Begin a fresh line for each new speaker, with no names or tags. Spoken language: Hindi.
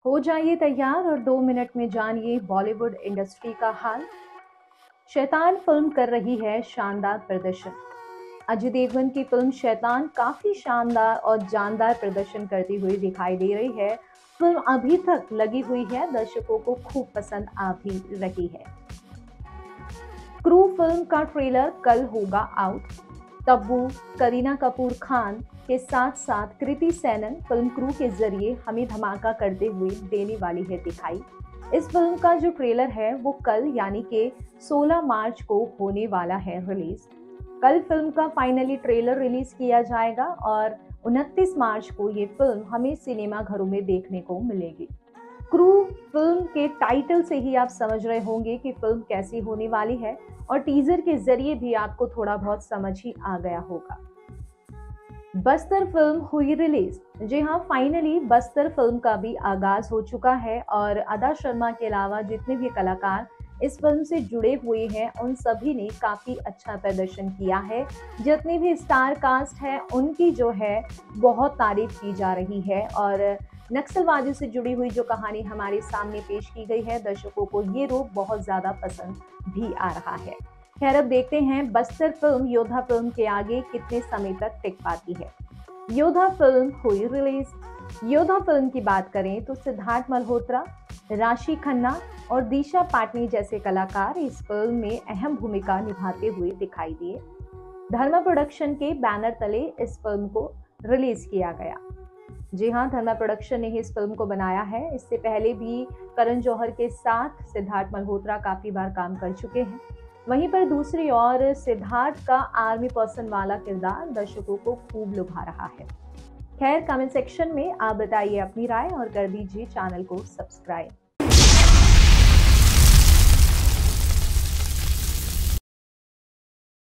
हो जाइए तैयार और 2 मिनट में जानिए बॉलीवुड इंडस्ट्री का हाल। शैतान फिल्म कर रही है शानदार प्रदर्शन। अजय देवगन की फिल्म शैतान काफी शानदार और जानदार प्रदर्शन करती हुई दिखाई दे रही है। फिल्म अभी तक लगी हुई है, दर्शकों को खूब पसंद आ भी रही है। क्रू फिल्म का ट्रेलर कल होगा आउट। तब्बू, करीना कपूर खान के साथ साथ कृति सेनन फिल्म क्रू के जरिए हमें धमाका करते हुए देने वाली है दिखाई। इस फिल्म का जो ट्रेलर है वो कल यानी कि 16 मार्च को होने वाला है रिलीज। कल फिल्म का फाइनली ट्रेलर रिलीज किया जाएगा और 29 मार्च को ये फिल्म हमें सिनेमा घरों में देखने को मिलेगी। क्रू फिल्म के टाइटल से ही आप समझ रहे होंगे कि फिल्म कैसी होने वाली है और टीजर के जरिए भी आपको थोड़ा बहुत समझ ही आ गया होगा। बस्तर फिल्म हुई रिलीज। जी हाँ, फाइनली बस्तर फिल्म का भी आगाज हो चुका है और अदा शर्मा के अलावा जितने भी कलाकार इस फिल्म से जुड़े हुए हैं उन सभी ने काफी अच्छा प्रदर्शन किया है। जितनी भी स्टार कास्ट है उनकी जो है बहुत तारीफ की जा रही है और नक्सलवादियों से जुड़ी हुई जो कहानी हमारे सामने पेश की गई है, दर्शकों को ये रूप बहुत ज्यादा पसंद भी आ रहा है। खैर, अब देखते हैं बस्तर फिल्म योद्धा फिल्म के आगे कितने समय तक टिक पाती है। योद्धा फिल्म हुई रिलीज। योद्धा फिल्म की बात करें तो सिद्धार्थ मल्होत्रा, राशि खन्ना और दिशा पाटनी जैसे कलाकार इस फिल्म में अहम भूमिका निभाते हुए दिखाई दिए। धर्मा प्रोडक्शन के बैनर तले इस फिल्म को रिलीज किया गया। जी हाँ, धर्मा प्रोडक्शन ने ही इस फिल्म को बनाया है। इससे पहले भी करण जौहर के साथ सिद्धार्थ मल्होत्रा काफी बार काम कर चुके हैं। वहीं पर दूसरी ओर सिद्धार्थ का आर्मी पर्सन वाला किरदार दर्शकों को खूब लुभा रहा है। खैर, कमेंट सेक्शन में आप बताइए अपनी राय और कर दीजिए चैनल को सब्सक्राइब।